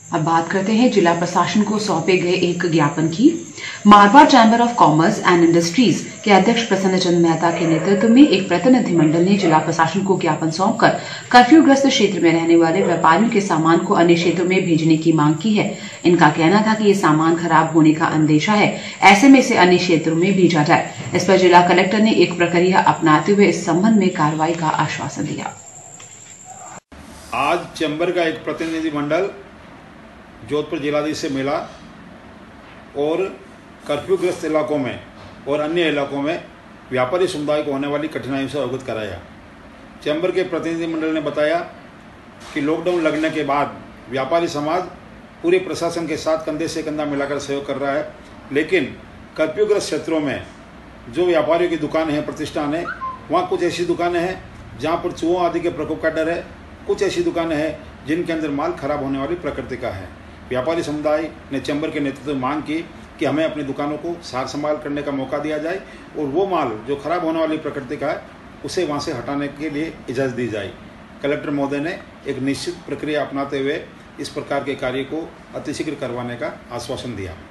अब बात करते हैं जिला प्रशासन को सौंपे गए एक ज्ञापन की। Marwar chamber of commerce and industries के अध्यक्ष प्रसन्न चंद मेहता के नेतृत्व में एक प्रतिनिधिमंडल ने जिला प्रशासन को ज्ञापन सौंपकर कर्फ्यूग्रस्त क्षेत्र में रहने वाले व्यापारियों के सामान को अन्य क्षेत्रों में भेजने की मांग की है। इनका कहना था कि ये सामान खराब होने का अंदेशा है, ऐसे में इसे अन्य क्षेत्रों में भेजा जाए। इस पर जिला कलेक्टर ने एक प्रक्रिया अपनाते हुए इस संबंध में कार्रवाई का आश्वासन दिया। आज चैम्बर का एक प्रतिनिधिमंडल जोधपुर जिलाधीश से मिला और कर्फ्यूग्रस्त इलाकों में और अन्य इलाकों में व्यापारी समुदाय को होने वाली कठिनाइयों से अवगत कराया। चैम्बर के प्रतिनिधिमंडल ने बताया कि लॉकडाउन लगने के बाद व्यापारी समाज पूरे प्रशासन के साथ कंधे से कंधा मिलाकर सहयोग कर रहा है, लेकिन कर्फ्यूग्रस्त क्षेत्रों में जो व्यापारियों की दुकानें हैं, प्रतिष्ठान है, वहाँ कुछ ऐसी दुकानें हैं जहाँ पर चूहों आदि के प्रकोप का डर है, कुछ ऐसी दुकानें हैं जिनके अंदर माल खराब होने वाली प्रकृति का है। व्यापारी समुदाय ने चैम्बर के नेतृत्व में मांग की कि हमें अपनी दुकानों को सार संभाल करने का मौका दिया जाए और वो माल जो खराब होने वाली प्रकृति का है उसे वहाँ से हटाने के लिए इजाज़त दी जाए। कलेक्टर महोदय ने एक निश्चित प्रक्रिया अपनाते हुए इस प्रकार के कार्य को अतिशीघ्र करवाने का आश्वासन दिया।